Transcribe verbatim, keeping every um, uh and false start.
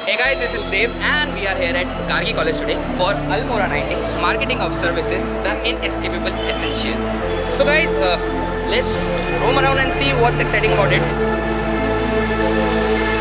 Hey guys, this is Dev and we are here at Gargi College today for Almora nineteen, Marketing of Services, the inescapable essential. So guys, uh, let's roam around and see what's exciting about it.